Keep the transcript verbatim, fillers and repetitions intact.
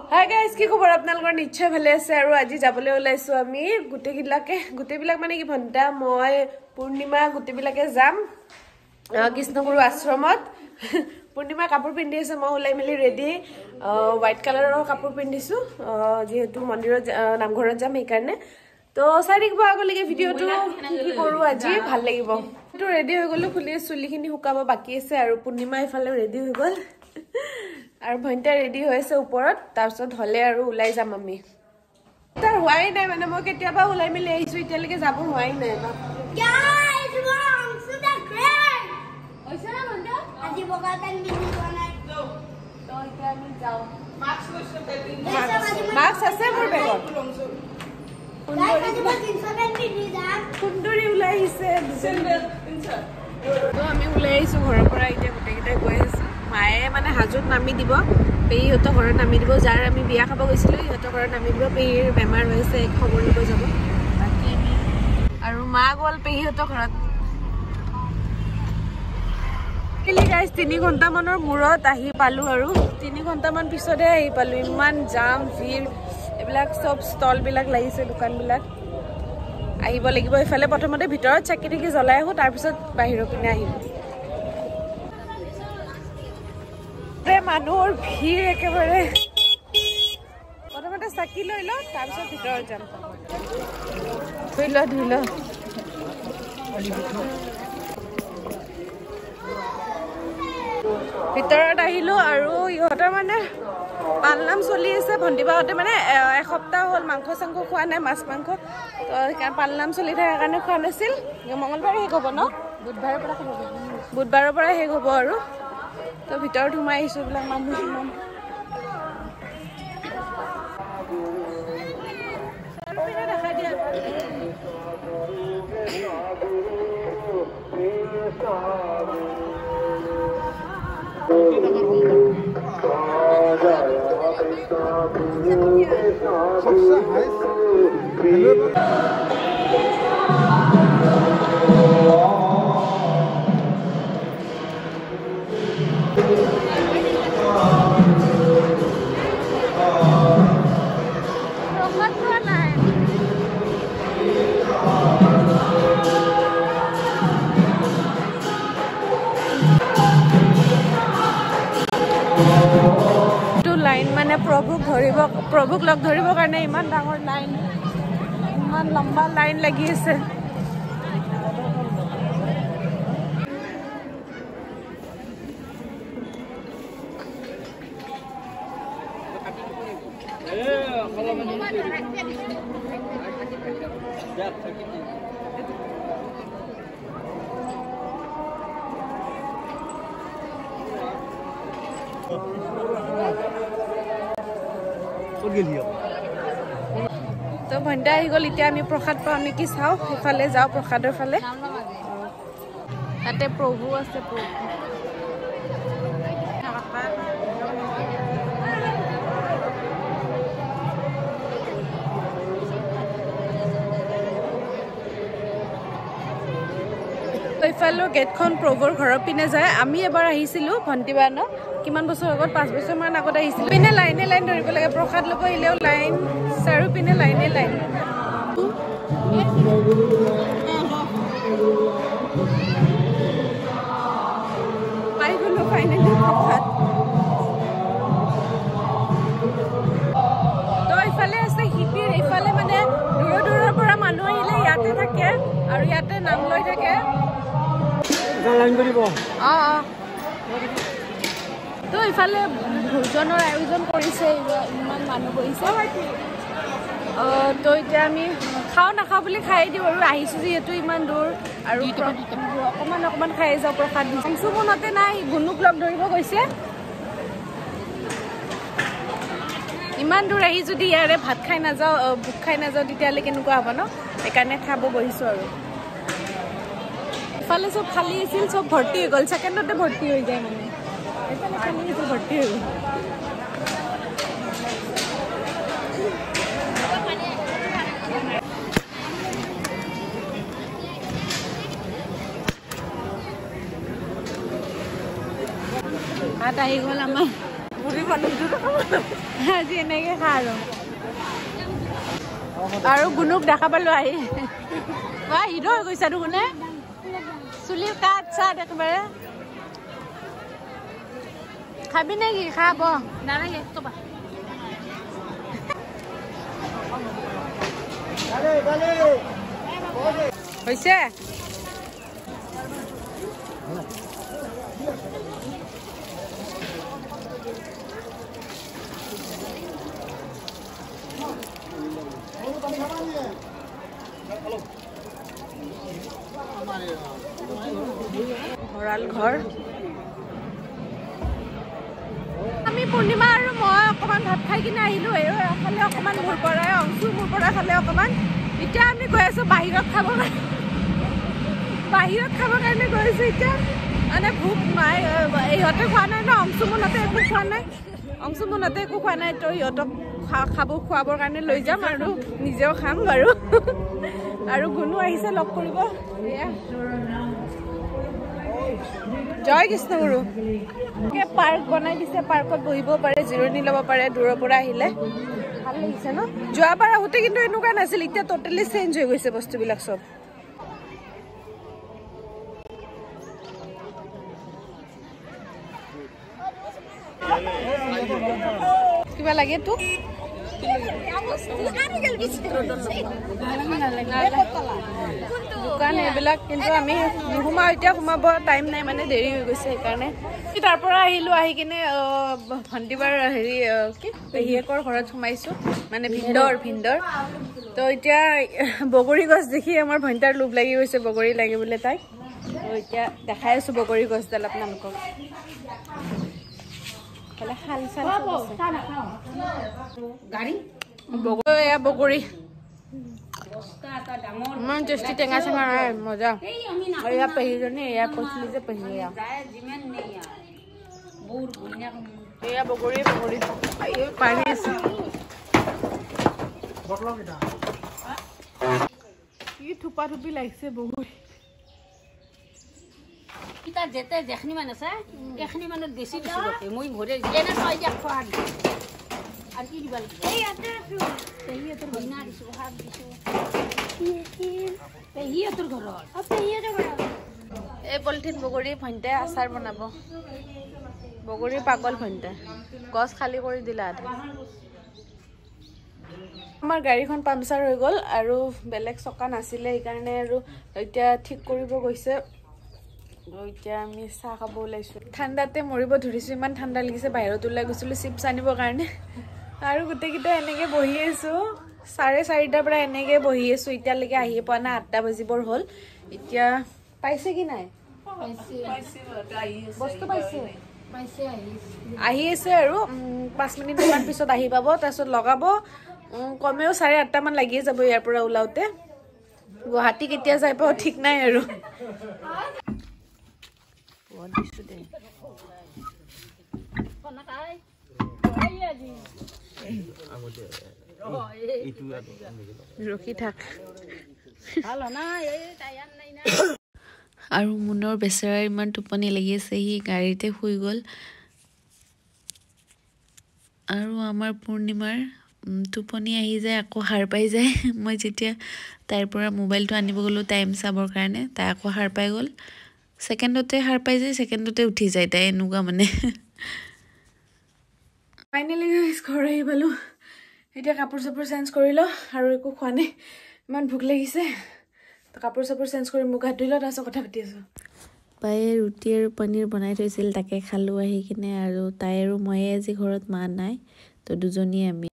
Hi guys, কি খবৰ আপোনালোকৰ নিশ্চয় ভালে আছে আৰু আজি যাবলৈ ওলাইছো আমি গুটেবিলাকে গুটেবিলাক মানে কি ভন্টা মই পূৰ্ণিমা গুটেবিলাকে যাম কৃষ্ণগুৰু আশ্ৰমত পূৰ্ণিমা কাপোৰ পিন্ধি আছে মই ওলাই মিলি ৰেডি হোৱাইট কালাৰৰ কাপোৰ পিন্ধিছো যেহেতু মন্দিৰত নামঘৰত যাম এই কাৰণে তো চাৰি গবা আগলৈকে ভিডিওটো কি কৰো আজি ভাল লাগিব তো ৰেডি হৈ গলো খুলি চুলিখিনি হুকাব বাকি আছে আৰু পূৰ্ণিমা ইফালে ৰেডি হৈ গল আৰু ভন্টা ৰেডি হৈছে ওপৰত তাৰছত হলে আৰু ওলাই যাম আমি তাৰ হোৱাই নাই মানে মই কেতিয়াবা ওলাই মিলি আহিছো ইতিয়ালৈকে যাব হোৱাই নাই গাইস ওয়াম সো দা গ্ৰেট ওইছা না ভন্টা আজি বগা পেন পিন্ধি যোৱা নাই তো তো এতিয়া আমি যাও মাস্ক লৈছো পেন মাস্ক আছে মোৰ বেগত সুন্দৰী ওলাই আহিছে তো আমি ওলাই আহিছো ঘৰৰ পৰা এতিয়া গোটেইকেইটাই গৈ আছো মায়ে মানে হাজুত নামি দিব পেহিহঁতৰ ঘৰত নামি দিব যাৰ আমি বিয়া খাব গৈছিলো ইহঁতৰ ঘৰত নামি দিব পেহিৰ বেমাৰ হৈছে এক খবৰ দিব যাব বাকি আমি আৰু মা গল পেহিহঁতৰ ঘৰত কেলি গাইস তিনি ঘণ্টা মানৰ মূৰত আহি পালো আৰু তিনি ঘণ্টা মান পিছতে আহি পালো ইমান জাম ভিৰ এবিলাক সব ষ্টল বিলাক লাগিছে দোকান বিলাক আহিব লাগিব ইফালে প্ৰথমতে ভিতৰত চাকি থাকি জ্বলাই আহো তাৰ পিছত বাহিৰৰ পিনে আহিম মানুহৰ ভিৰ একেবাৰে প্ৰথমতে চাকি লৈ ল তাৰ পিছত ভিতৰত যাম ধুই ল ধুই ল ভিতৰত আহিলো আৰু ইহঁতৰ মানে পালনাম চলি আছে ভণ্টিবাহঁতে মানে এসপ্তাহ হ'ল মাংস চাংস খোৱা নাই মাছ মাংস তো পালনাম চলি থকাৰ কাৰণে খোৱা নাছিল মঙলবাৰে শেষ হ'ব ন বুধবাৰৰ পৰা শেষ হ'ব বুধবাৰৰ পৰা শেষ হ'ব আৰু তো ভিতৰত সোমাই আহিছো বিলাক মানুহ ইমান দেখা দিয়া লাইন মানে প্ৰভুক ধৰিব প্ৰভুক লগ ধৰিবৰ কাৰণে ইমান ডাঙৰ লাইন ইমান লম্বা লাইন লাগি আছে তো ভন্টা আহি গল এতিয়া আমি প্ৰসাদ পাওঁ নেকি চাওঁ ইফালে যাওঁ প্ৰসাদৰ ফালে তাতে প্ৰভু আছে প্ৰভু ইফালে গেটখন প্ৰভুৰ ঘৰৰ পিনে যায় আমি এবাৰ আহিছিলো ভন্টিবা ন কিমান বছৰ আগত পাঁচ বছৰ মান আগত আহিছিলো পিনে লাইনে লাইন ধৰিব লাগে প্ৰসাদ ল'ব আহিলেও লাইন চাৰু পিনে লাইনে লাইন পাই গলো ফাইনেলি প্ৰসাদ তো ইফালে আছে শিবিৰ ইফালে মানে দূৰৰ দূৰৰ পৰা মানুহ আহিলে ইয়াতে থাকে আৰু ইয়াতে নাম লৈ থাকে লাইন কৰিব অ অ তো ইফালে ভোজনৰ আয়োজন কৰিছে ইমান মানুহ বহিছে তো এতিয়া আমি খাওঁ নাখাওঁ বুলি খাই দিওঁ আৰু আহিছোঁ যিহেতু ইমান দূৰ আৰু অকণমান অকণমান খাই যাওঁ প্ৰসাদ দিছোঁ মনতে নাই গুণুক লগ ধৰিব গৈছে ইমান দূৰ আহি যদি ইয়াৰে ভাত খাই নাযাওঁ ভোক খাই নাযাওঁ তেতিয়াহ'লে কেনেকুৱা হ'ব ন সেইকাৰণে খাব বহিছোঁ আৰু ইফালে চব খালী আছিল চব ভৰ্তি হৈ গ'ল ছেকেণ্ডতে ভৰ্তি হৈ যায় মানে এইফালে খালী আছিল ভৰ্তি হৈ গ'ল ভাত আহি গ'ল আমাৰ আজি এনেকৈ খা আৰু আৰু গুণুক দেখা পালোঁ আহি বা হিৰো হৈ গৈছা তো কোনে চুলি কাট চাট একেবাৰে খাবি নেকি খাব নালাগে ক'বা হৈছে ভঁৰাল ঘৰ আমি পূৰ্ণিমা আৰু মই অকণমান ভাত খাই কিনে আহিলোঁ এইফালে অকণমান মোৰ পৰাই অংশু মোৰ পৰা খালে অকণমান এতিয়া আমি গৈ আছোঁ বাহিৰত খাব কাৰণে বাহিৰত খাবৰ কাৰণে গৈ আছোঁ এতিয়া মানে ভোক নাই ইহঁতে খোৱা নাই ন অংশু মোনতে একো খোৱা নাই অংশু মোনতে একো খোৱা নাই তো ইহঁতক খাব খুৱাবৰ কাৰণে লৈ যাম আৰু নিজেও খাম বাৰু আৰু গুণু আহিছে লগ কৰিব জয় কৃষ্ণগুৰু পাৰ্ক বনাই দিছে পাৰ্কত বহিব পাৰে জিৰণি ল'ব পাৰে দূৰৰ পৰা আহিলে ভাল লাগিছে ন যোৱাবাৰ আহোঁতে কিন্তু এনেকুৱা নাছিল এতিয়া টোটেলি চেঞ্জ হৈ গৈছে বস্তুবিলাক চব কিবা লাগে তোক দোকান এইবিলাক কিন্তু আমি নোসোমাওঁ এতিয়া সোমাব টাইম নাই মানে দেৰি হৈ গৈছে সেইকাৰণে তাৰ পৰা আহিলোঁ আহি কিনে ভণ্টিবাৰ হেৰি কি পেহীয়েকৰ ঘৰত সোমাইছোঁ মানে ভিন্দৰ ভিন্দৰ তো এতিয়া বগৰী গছ দেখি আমাৰ ভণ্টাৰ লোভ লাগি গৈছে বগৰী লাগে বোলে তাইক তো এতিয়া দেখাই আছোঁ বগৰী গছডাল আপোনালোকক খাল চাল এয়া বগৰী ইমান টেষ্টি টেঙা চেঙা মজা আৰু এয়া পেহীজনী এয়া কৈছিলি যে পেহী এয়া এয়া বগৰী বগৰী পানী আছে কি থোপা থুপি লাগিছে বগৰী কিতা যেতে যেখনি মান আছে এখনি মানত বেছি দিছো গতে মই ভরে এনে ছয় এক ফাট আর কি দিবা লাগে এই আতে আছো পেহি তোর বইনা দিছো হাত দিছো পেহি তোর ঘর আ পেহি তোর ঘর এই পলিথিন বগৰী ভণ্টাই আচাৰ বনাব বগৰী পাগল ভণ্টাই গছ খালী কৰি দিলা আধা আমাৰ গাড়ীখন পামচাৰ হৈ গ'ল আৰু বেলেগ চকা নাছিলে সেইকাৰণে আৰু এতিয়া ঠিক কৰিব গৈছে এতিয়া আমি চাহ খাব ওলাইছোঁ ঠাণ্ডাতে মৰিব ধৰিছোঁ ইমান ঠাণ্ডা লাগিছে বাহিৰত ওলাই গৈছিলোঁ চিপছ আনিবৰ কাৰণে আৰু গোটেইকেইটা এনেকৈ বহি আছোঁ চাৰে চাৰিটাৰ পৰা এনেকৈ বহি আছোঁ এতিয়ালৈকে আহিয়ে পোৱা নাই আঠটা বাজিবৰ হ'ল এতিয়া পাইছে কি নাই বস্তু পাইছে আহি আছে আৰু পাঁচ মিনিটমান পিছত আহি পাব তাৰপিছত লগাব কমেও চাৰে আঠটামান লাগিয়ে যাব ইয়াৰ পৰা ওলাওঁতে গুৱাহাটী কেতিয়া যাই পাওঁ ঠিক নাই আৰু ৰখি থাক আৰু মুনৰ বেচেৰাৰ ইমান টোপনি লাগি আছে সি গাড়ীতে শুই গ'ল আৰু আমাৰ পূৰ্ণিমাৰ টোপনি আহি যায় আকৌ সাৰ পাই যায় মই যেতিয়া তাইৰ পৰা মোবাইলটো আনিব গ'লোঁ টাইম চাবৰ কাৰণে তাই আকৌ সাৰ পাই গ'ল ছেকেণ্ডতে সাৰ পাই যায় ছেকেণ্ডতে উঠি যায় তাই এনেকুৱা মানে ফাইনেলি ঘৰ আহি পালোঁ এতিয়া কাপোৰ চাপোৰ চেঞ্জ কৰি লওঁ আৰু একো খোৱা নাই ইমান ভোক লাগিছে কাপোৰ চাপোৰ চেঞ্জ কৰি মুখ হাত ধুই লওঁ তাৰপিছত কথা পাতি আছোঁ পায়ে ৰুটি আৰু পনীৰ বনাই থৈছিল তাকে খালোঁ আহি কিনে আৰু তাই আৰু ময়ে আজি ঘৰত মা নাই তো দুজনীয়ে আমি